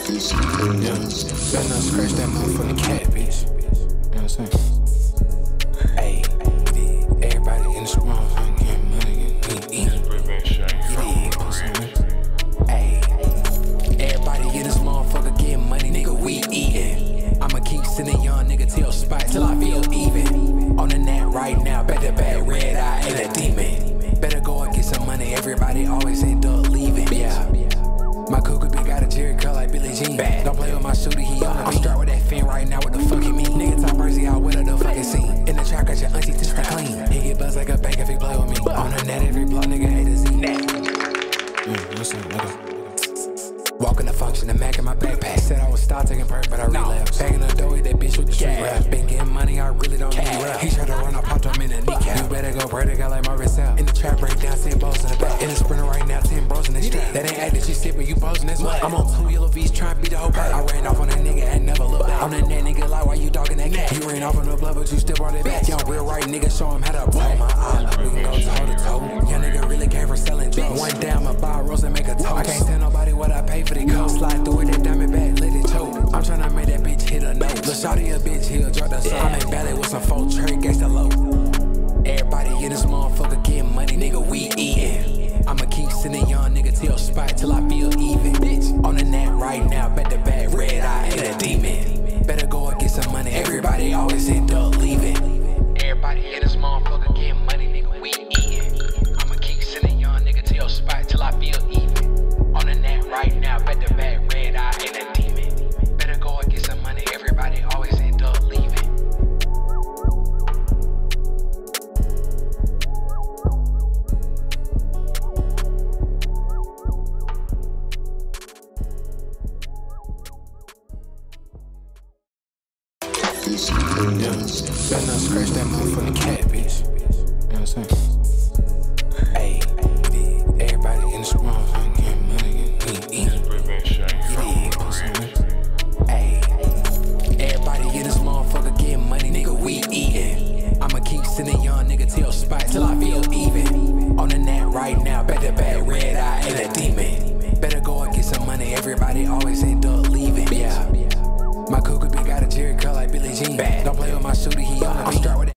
Yeah, better not scratch that motherfucking cat, bitch. You know what I'm saying? Hey, everybody in this motherfucking getting money, Hey, everybody in this motherfucker getting money, nigga, we eatin'. I'ma keep sending young nigga to your spot till I feel even. On the net right now, better bad red eye and a demon. Better go and get some money, everybody always end up leaving. Yeah. My cuckoo bitch got a Jerry curl like Billie Jean. Don't play with my shooter, he on the beat. Start with that fin right now, what the fuck you mean? Nigga top Percy out with the fucking scene. In the trap, got your auntie to stay clean. He get buzzed like a bank if he play with me. On the net, every block nigga hate to see. Listen, nigga. Walking the function, the Mac in my backpack. Said I would stop taking perk, but I relapsed. Bagging the dough, that bitch with the street rap. Been getting money, I really don't need rap. He tried to run, I popped him in the kneecap. You better go pray to God like Marvin Sapp. In the trap, break down, 10 balls in the back. In the sprinter right now, 10 bros in the strap. That ain't acting, she sippin', you posing this way. I'm on 2 yellow V's trying to beat the whole pack. I ran off on that nigga and never looked back. On that net nigga, like, why you dogging that cat? You ran off on the blood, but you still brought it back. Young real right nigga, show him how to play. My eye, we can go toe to toe. Young nigga really came for selling drugs. One down, my buy rose and make a toast. I can't tell nobody what I pay for the coat. Slide through it, that diamond back, let it choke. I'm tryna make that bitch hit a note. Lil' shawty a bitch, he'll drop the soul. I'm in ballet with some folk trade, gangsta low. Everybody in this motherfucker getting money, nigga, we eatin'. I'ma keep sending young nigga to your spot till I feel even. Bitch, on the net right now, bet the bad red eye and a demon. Better go and get some money, everybody always end up leaving. Everybody in this motherfucker getting money, nigga, we eatin'. I'ma keep sending young nigga to your spot till I feel even. On the net right now, bet the bad red eye and a demon. Better go and get some money, everybody always end up leaving. Yeah, better not scratch that motherfucking cat, bitch. You know what I'm saying?